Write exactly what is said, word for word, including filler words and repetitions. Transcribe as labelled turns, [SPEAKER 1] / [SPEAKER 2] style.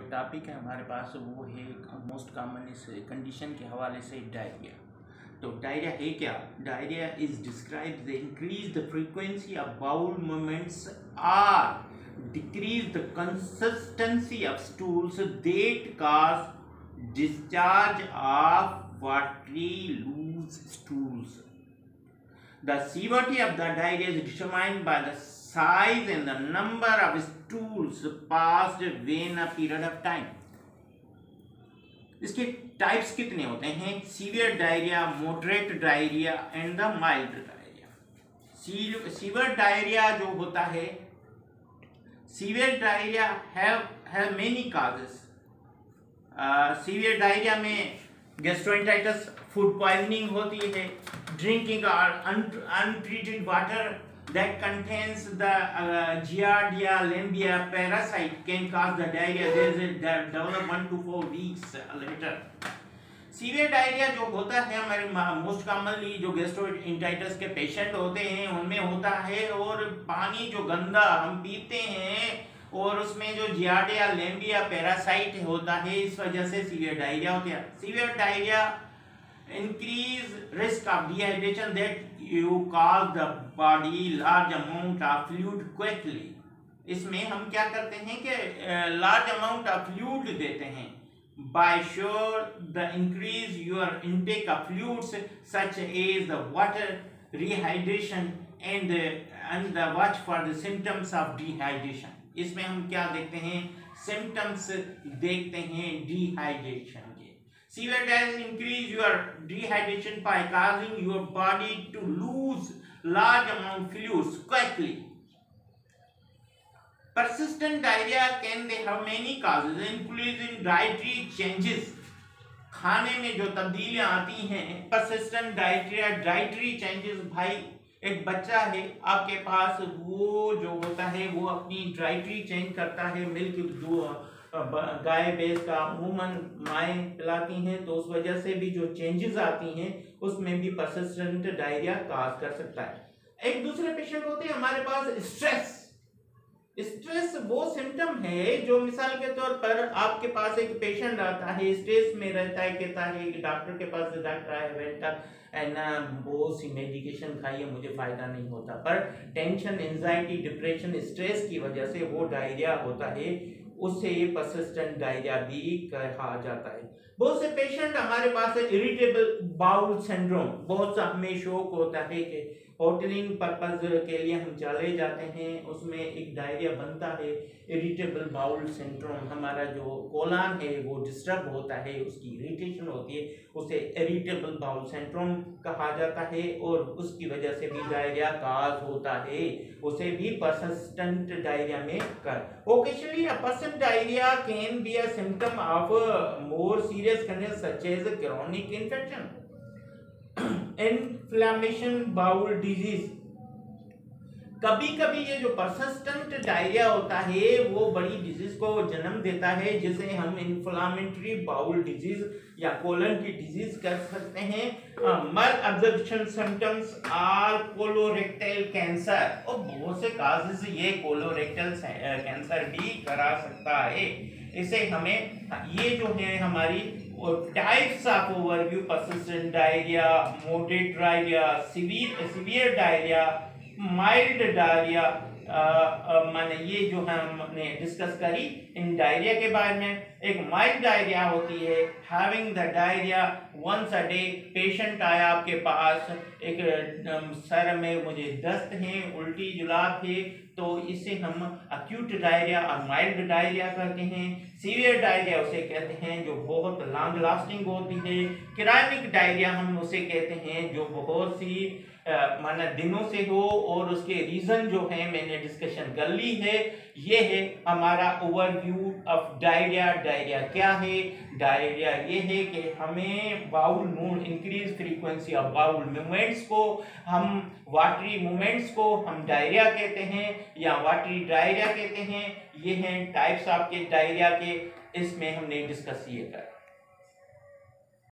[SPEAKER 1] Topic है हमारे पास वो है मोस्ट कॉमन इस कंडीशन के हवाले से डायरिया। तो डायरिया है क्या? Diarrhoea is describe the increase the frequency of bowel movements or decrease the consistency of stools that cause discharge of watery loose stools. The severity of the diarrhea is determined by the size and the number of stools passed within a period of time. इसके types कितने होते हैं? Severe diarrhoea, moderate diarrhoea and the mild diarrhoea. Severe diarrhoea जो होता है, severe diarrhoea have have many causes. Severe diarrhoea में gastroenteritis, food poisoning होती है, ड्रिंकिंग और untreated water that contains the uh, Giardia lamblia parasite can cause the diarrhea. There is a develop one to four weeks later. Severe diarrhoea जो होता है हमारे most commonly जो gastroenteritis के patient होते हैं उनमें होता है, और पानी जो गंदा हम पीते हैं और उसमें जो जियार्डिया लैम्बिया पैरासाइट होता है, इस वजह से सीवियर डायरिया होता है। Severe diarrhoea increase risk of dehydration that you cause the body large amount of fluid quickly. इसमें हम क्या करते हैं कि large amount of fluid देते हैं। By sure the increase your intake of fluids such as the water rehydration and the, and the watch for the symptoms of dehydration. इसमें हम क्या देखते हैं? symptoms देखते हैं dehydration के। Severe diarrhea increase your dehydration by causing your body to lose large amount of fluids quickly. Persistent diarrhea can they have many causes, including dietary changes. खाने में जो तब्दीलियां आती हैं, persistent diarrhea, dietary changes। भाई एक बच्चा है आपके पास, वो जो होता है वो अपनी डाइटरी चेंज करता है, मिल्क जो गाय भैंस का अमूमन माएँ पिलाती हैं, तो उस वजह से भी जो चेंजेस आती हैं उसमें भी परसिस्टेंट डायरिया काज कर सकता है। एक दूसरे पेशेंट होते हैं हमारे पास स्ट्रेस। स्ट्रेस वो सिम्टम है जो मिसाल के तौर पर आपके पास एक पेशेंट आता है, स्ट्रेस में रहता है, कहता है कि डॉक्टर के पास डॉक्टर आए वेंटर ना बहुत सी मेडिकेशन खाई है, मुझे फायदा नहीं होता, पर टेंशन, एंजाइटी, डिप्रेशन, स्ट्रेस की वजह से वो डायरिया होता है, उससे ये परसिस्टेंट डायरिया भी कहा जाता है। बहुत से पेशेंट हमारे पास है इरिटेबल बाउल सिंड्रोम। बहुत सा हमें शौक होता है कि होटलिंग पर्पज के लिए हम चले जाते हैं, उसमें एक डायरिया बनता है, इरिटेबल बाउल सिंड्रोम। हमारा जो कोलान है वो डिस्टर्ब होता है, उसकी इरिटेशन होती है, उसे इरिटेबल बाउल सिंड्रोम कहा जाता है, और उसकी वजह से भी डायरिया काज होता है, उसे भी परसिस्टेंट डायरिया में कर। Occasionally a person diarrhoea can be a symptom of more serious condition such as chronic infection, inflammation, bowel disease. कभी कभी ये जो परसिस्टेंट डायरिया होता है वो बड़ी डिजीज को जन्म देता है, जिसे हम इन्फ्लामेटरी बाउल डिजीज या कोलन की डिजीज कर सकते हैं। Malabsorption symptoms or colorectal cancer, और बहुत से काजेस ये कोलोरेक्टल कैंसर भी करा सकता है। इसे हमें ये जो है हमारी types of overview, persistent diarrhoea, moderate diarrhoea, severe severe diarrhoea, mild diarrhoea, माने ये जो हमने डिस्कस करी इन डायरिया के बारे में। एक माइल्ड डायरिया होती है, having the diarrhoea once a day. Patient आया आपके पास, एक सर में मुझे दस्त है, उल्टी जुलाब है, तो इसे हम अक्यूट डायरिया और माइल्ड डायरिया कहते हैं। सीवियर डायरिया उसे कहते हैं जो बहुत लॉन्ग लास्टिंग होती है। क्रोनिक डायरिया हम उसे कहते हैं जो बहुत सी माना दिनों से हो, और उसके रीजन जो है मैंने डिस्कशन कर ली है। ये है हमारा ओवरव्यू ऑफ डायरिया। डायरिया क्या है? डायरिया ये है कि हमें bowel move increase frequency of bowel movements को, हम वाटरी मूवमेंट्स को हम डायरिया कहते हैं या वाटरी डायरिया कहते हैं। ये हैं टाइप्स ऑफ के डायरिया के, इसमें हमने डिस्कस ये करा।